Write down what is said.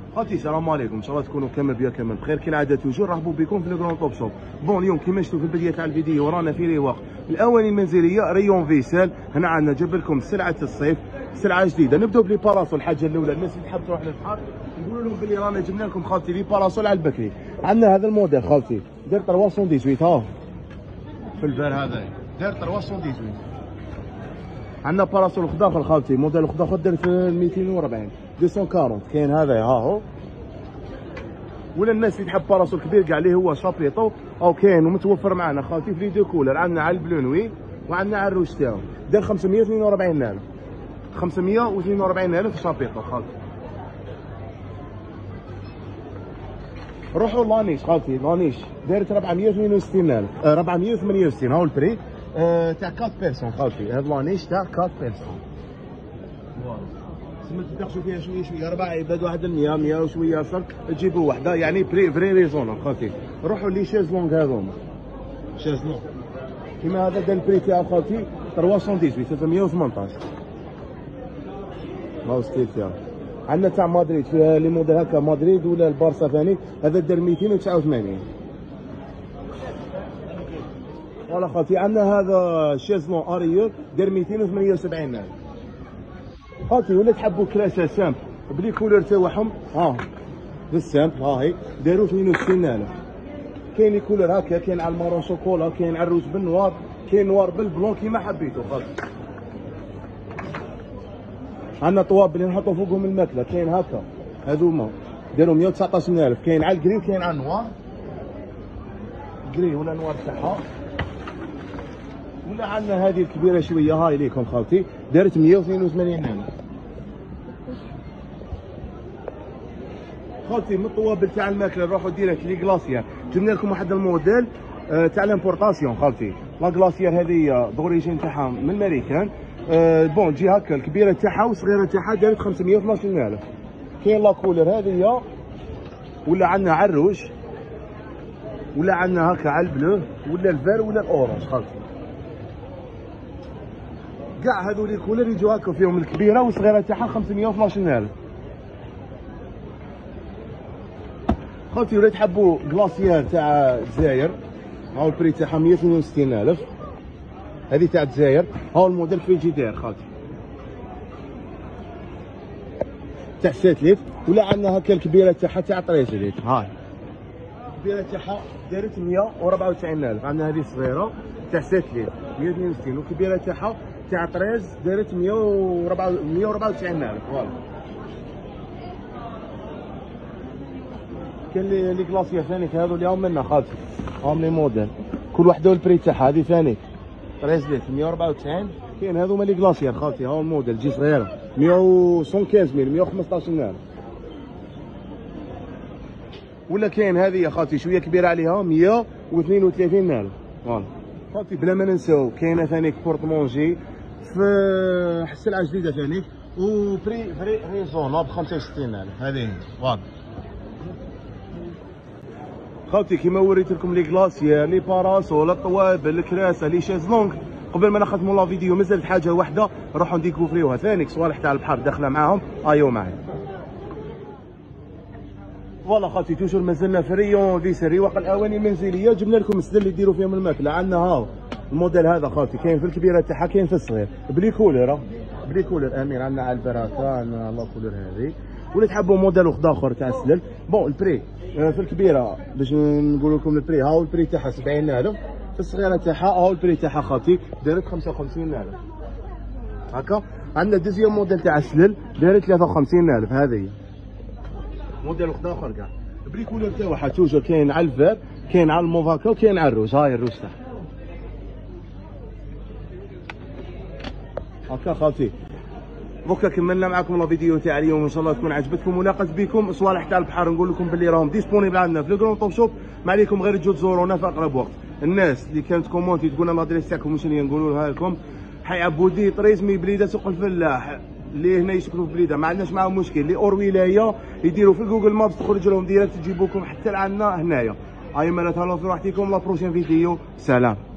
خالتي السلام عليكم، ان شاء الله تكونوا كامل بيا كامل بخير كالعاده. توجور رحبوا بكم في لو توب شوب. بون اليوم كيما شفتوا في البدايه تاع الفيديو رانا في رواق الاواني المنزليه ريون فيسال. هنا عندنا جاب لكم سلعه الصيف، سلعه جديده. نبداو بلي باراسول. الحاجه الاولى الناس اللي تحب تروح للبحر نقول لهم بلي رانا جبنا لكم خالتي لي باراسول على البكري. عندنا هذا الموديل خالتي داير 318 ها في الفار هذا داير 318. عندنا باراسول خضاخر خالتي موديل خضاخر داير في 240 240. كاين هذا ها هو، ولا الناس اللي تحب باراسول كبير كاع اللي هو شابيطو او كاين ومتوفر معنا خالتي في لي دو كولر. عندنا على البلونوي وعندنا على الروج تاعو داير 542,000 542,000 شابيطو خالتي. روحوا لانيش خالتي، لانيش دايرت 468,000 468 هاو البري تاع 4 بيرسون خالتي. هاد لانيش تاع 4 بيرسون تسمى تدخلوا فيها شويه شويه 4 عباد، واحد 100 100 وشويه صار تجيبوا وحده يعني بري فري ريزون خالتي. روحوا لي شيز لونغ هذوما شيز لونغ كيما هذا داير البري تاعو خالتي 318 318. هاو ستيل تاعو. عندنا تاع مدريد فيها لي موديل هكا مدريد ولا البارسا ثاني هذا داير 289. فوالا خالتي. عندنا هذا شيزلون اريور داير 278,000 خالتي. ولا تحبوا كراسه سامبل بلي كولور تاعهم بالسامبل ها هي داروا 62,000. كاين لي كولور هكا، كاين على المارون شوكولا، كاين على الروج بالنوار، كاين نوار بالبلون كيما حبيتو خالتي. عندنا طواب اللي نحطوا فوقهم الماكله كاين هكا هذوما داروا 119,000. كاين على الكري وكاين على النوار، كري ولا نوار تاعها. ولا عندنا هذه الكبيره شويه هاي ليكم خالتي دارت 182,000 خالتي. من الطوابل تاع الماكله نروحوا ديريكت لي كلاسيير. جبنا لكم واحد الموديل تاع لامبورطاسيون خالتي. لا كلاسيير هذه دوريجين تاعها من الامريكان. بون تجي هكا الكبيره تاعها والصغيره تاعها دارت 512,000. كاين لا كولر هذه ولا عندنا على الروج ولا عندنا هكا على البلو ولا الفير ولا الاورانج خالتي. كاع هذو لي كولر يجوا هكا فيهم الكبيره والصغيره تاعها 512,000 خالتي. ولا تحبوا كلاسيير تاع الجزائر هاو البري تاعها 162,000. هذه تاع الجزائر هاو الموديل فريجيدير خالتي تاع 7 لتر. ولا عندنا هكا الكبيره تاعها تاع 13 لتر هاي الكبيره تاعها دارت 194,000. عندنا هذه الصغيره تاع 7 لتر 162 والكبيره تاعها تاع 13 دارت 194,000 فوالا. كاين لي كلاسيير ثاني هذو اللي هاهم منا خالتي هاهم لي موديل كل وحده والبري تاعها. هذه ثاني 13 لتر 194. كاين هذوما لي كلاسيير خالتي هاو الموديل تجي صغيره 115,000 115,000. ولا كاين هذه يا خالتي شويه كبيره عليها 132,000 فوالا خالتي. بلا ما ننساو كاينه ثاني بورتمونجي في السلعه جديده ثاني وبري فري ريزونابل 65,000. هذه هي فوالا خالتي. كيما وريت لكم لي كلاسيير لي باراسول الطوابل الكراسه لي شيزلونغ. قبل ما نختموا لا فيديو مازالت حاجه واحده نروحوا نديكوفريوها ثاني صوالح تاع البحر داخله معاهم ايو معايا. فوالا خالتي توجور مازلنا في ريون فيسال رواق الاواني المنزليه. جبنا لكم السدل اللي ديروا فيهم الماكله. عندنا هاو الموديل هذا خالتي كاين في الكبيره تاعها كاين في الصغير بلي كولر بلي كولر امين. عندنا على البراكه عندنا لا كولر هذه. ولا تحبوا موديل اخر تاع السلل بون البري في الكبيره باش نقول لكم البري هاو البري تاعها 70,000. في الصغيره تاعها هاو البري تاعها خالتي دارت 55,000 هكا. عندنا دوزيام موديل تاع السلل دارت 53,000. هذه موديل اخر كاع بلي كولر تاعها توجور كاين على الفير كاين على الموفاكا وكاين على الروج. هاي الروج تاعها هكا خالتي. دوكا كملنا معكم لا فيديو تاع اليوم ان شاء الله تكون عجبتكم وناقص بكم صوالح تاع البحر. نقول لكم باللي راهم ديسپونيبل عندنا في لو توب شوب. ما عليكم غير تجوا تزورونا في اقرب وقت. الناس اللي كانت كومونتي تقول لادريس تاعكم واش هي نقولوا لكم حي عبودي طريزمي بليده سوق الفلاح اللي هنا يسكنوا في بليده ما عندناش معاهم مشكل. اللي اور ولايه يديروا في جوجل مابس تخرج لهم ديريكت تجيبوكم حتى لعندنا هنايا. هاي مرات هلا في راحتكم لا بروشين فيديو. سلام.